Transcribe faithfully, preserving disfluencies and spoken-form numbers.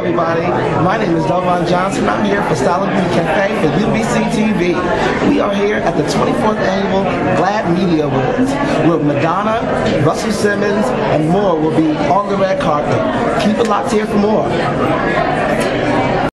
everybody. My name is Delvon Johnson. I'm here for Style and Beauty Cafe for U B C T V. We are here at the twenty-fourth Annual GLAAD Media Awards, where Madonna, Russell Simmons, and more will be on the red carpet. Keep it locked here for more.